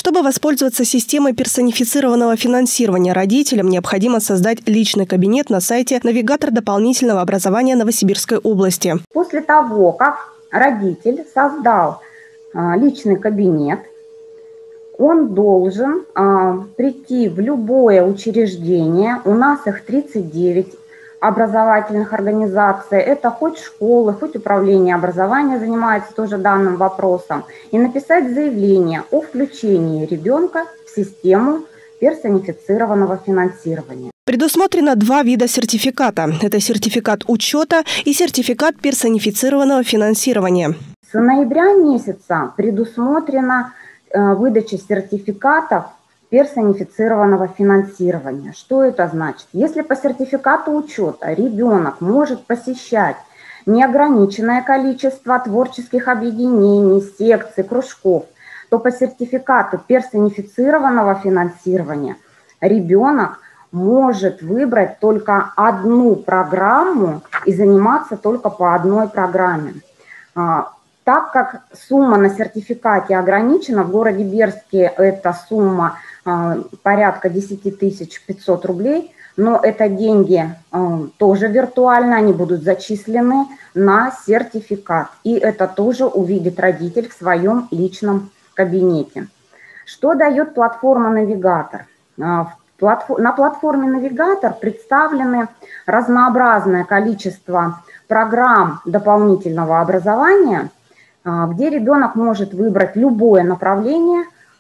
Чтобы воспользоваться системой персонифицированного финансирования, родителям необходимо создать личный кабинет на сайте «Навигатор дополнительного образования Новосибирской области». После того, как родитель создал личный кабинет, он должен прийти в любое учреждение, у нас их 39 образовательных организаций, это хоть школы, хоть управление образования занимается тоже данным вопросом, и написать заявление о включении ребенка в систему персонифицированного финансирования. Предусмотрено два вида сертификата. Это сертификат учета и сертификат персонифицированного финансирования. С ноября месяца предусмотрена выдача сертификатов персонифицированного финансирования. Что это значит? Если по сертификату учета ребенок может посещать неограниченное количество творческих объединений, секций, кружков, то по сертификату персонифицированного финансирования ребенок может выбрать только одну программу и заниматься только по одной программе. Так как сумма на сертификате ограничена, в городе Бердске эта сумма порядка 10 500 рублей, но это деньги тоже виртуально, они будут зачислены на сертификат. И это тоже увидит родитель в своем личном кабинете. Что дает платформа «Навигатор»? На платформе «Навигатор» представлены разнообразное количество программ дополнительного образования, где ребенок может выбрать любое направление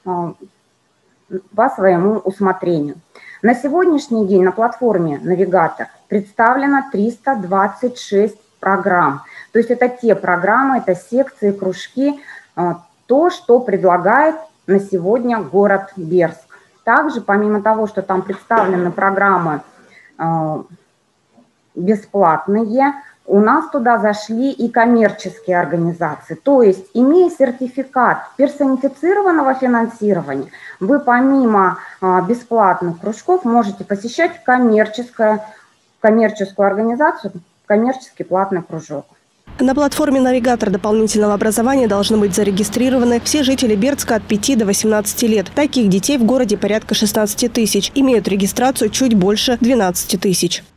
по своему усмотрению. На сегодняшний день на платформе «Навигатор» представлено 326 программ. То есть это те программы, это секции, кружки, то, что предлагает на сегодня город Бердск. Также, помимо того, что там представлены программы бесплатные, у нас туда зашли и коммерческие организации. То есть, имея сертификат персонифицированного финансирования, вы помимо бесплатных кружков можете посещать коммерческую организацию, коммерческий платный кружок. На платформе «Навигатор дополнительного образования» должны быть зарегистрированы все жители Бердска от 5 до 18 лет. Таких детей в городе порядка 16 тысяч. Имеют регистрацию чуть больше 12 тысяч.